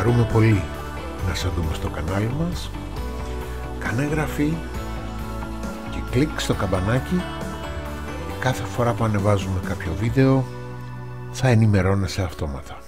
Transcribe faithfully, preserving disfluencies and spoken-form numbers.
χαρούμε πολύ να σε δούμε στο κανάλι μας. Κάνε εγγραφή και κλικ στο καμπανάκι. Κάθε φορά που ανεβάζουμε κάποιο βίντεο θα ενημερώνεσαι αυτόματα.